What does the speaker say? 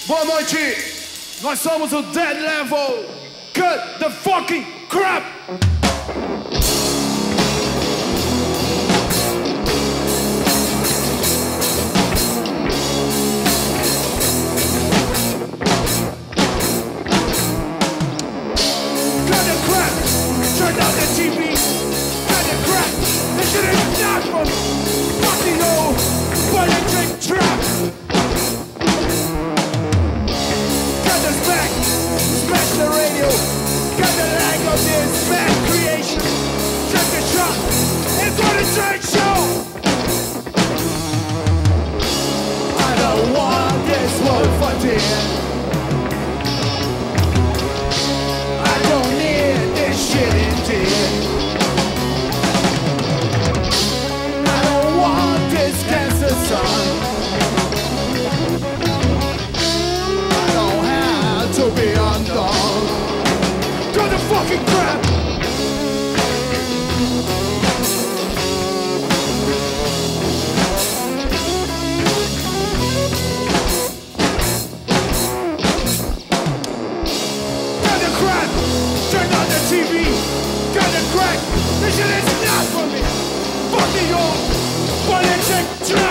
Boa noite, nós somos o Dead Level. Cut the fucking crap! Cut the crap! Turn down the TV! Cut the crap! This shit is not for me! Fucking old politic trap! Back, smash the radio, got the lag of this bad creation. Check the truck, it's on a train show. I don't want this world for dear. I don't need this shit indeed. I don't want this cancer sun. To be undone. Cut the fucking crap! Cut the crap! Turn on the TV! Cut the crack! This shit is not for me! Fuck the old politic trap!